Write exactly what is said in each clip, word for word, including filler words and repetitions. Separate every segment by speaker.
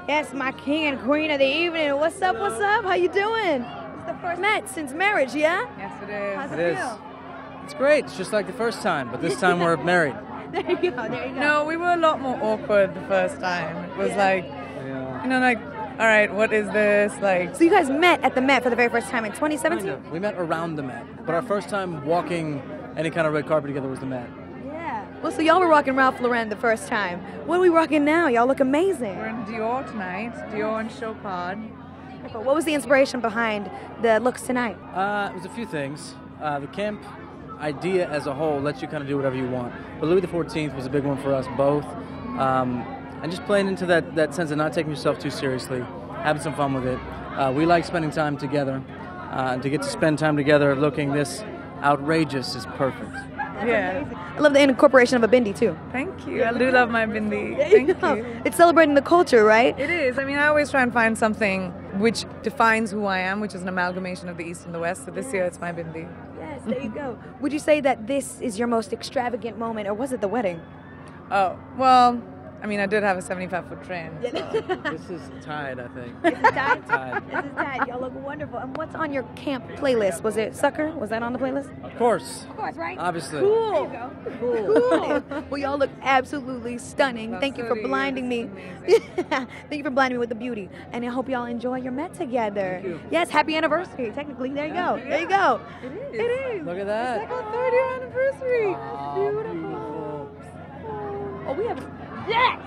Speaker 1: Yes, my king and queen of the evening. What's up, what's up? How you doing? It's the first met since marriage, yeah?
Speaker 2: Yes, it is.
Speaker 1: How's it,
Speaker 3: It is.
Speaker 1: feel?
Speaker 3: It's great. It's just like the first time, but this time we're married.
Speaker 1: There you go, there you go.
Speaker 2: No, we were a lot more awkward the first time. It was
Speaker 1: Yeah.
Speaker 2: like,
Speaker 3: Yeah.
Speaker 2: you know, like, all right, what is this? Like,
Speaker 1: So you guys met at the Met for the very first time in twenty seventeen?
Speaker 3: We met around the Met, but our first time walking any kind of red carpet together was the Met.
Speaker 1: Yeah. Well, so y'all were rocking Ralph Lauren the first time. What are we rocking now? Y'all look amazing.
Speaker 2: we're in Dior tonight, Dior and Chopard.
Speaker 1: What was the inspiration behind the looks tonight?
Speaker 3: Uh, it was a few things. Uh, the camp idea as a whole lets you kind of do whatever you want. But Louis the fourteenth was a big one for us both. Um, and just playing into that, that sense of not taking yourself too seriously, having some fun with it. Uh, we like spending time together. Uh, and to get to spend time together looking this outrageous is perfect.
Speaker 2: Yeah.
Speaker 1: I love the incorporation of a bindi too.
Speaker 2: Thank you. I do love my bindi.
Speaker 1: There you
Speaker 2: Thank
Speaker 1: go.
Speaker 2: you.
Speaker 1: It's celebrating the culture, right?
Speaker 2: It is. I mean, I always try and find something which defines who I am, which is an amalgamation of the East and the West. So this year it's my bindi.
Speaker 1: Yes, there you go. Would you say that this is your most extravagant moment, or was it the wedding?
Speaker 2: Oh, well, I mean, I did have a seventy-five foot train.
Speaker 3: This is tied, I think.
Speaker 1: This is tied.
Speaker 3: Tied.
Speaker 1: This is tied. Y'all look wonderful. And what's on your camp playlist? Was it Sucker? Was that on the playlist?
Speaker 3: Of course.
Speaker 1: Of course, right?
Speaker 3: Obviously.
Speaker 1: Cool. Cool. Well, y'all look absolutely stunning.
Speaker 2: That's
Speaker 1: Thank you
Speaker 2: so
Speaker 1: for
Speaker 2: do you.
Speaker 1: blinding me.
Speaker 2: This is
Speaker 1: Thank you for blinding me with the beauty. And I hope y'all enjoy your Met together.
Speaker 3: Thank you.
Speaker 1: Yes, happy anniversary. Technically, there you go. There you go.
Speaker 2: It is.
Speaker 1: It is.
Speaker 3: Look at that.
Speaker 2: It's like our third year anniversary.
Speaker 3: Aw,
Speaker 1: Beautiful. Oh, we have. Yes!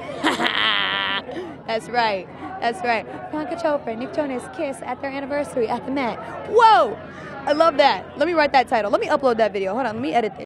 Speaker 1: That's right. That's right. Priyanka Chopra, Nick Jonas kiss at their anniversary at the Met. Whoa! I love that. Let me write that title. Let me upload that video. Hold on. Let me edit this.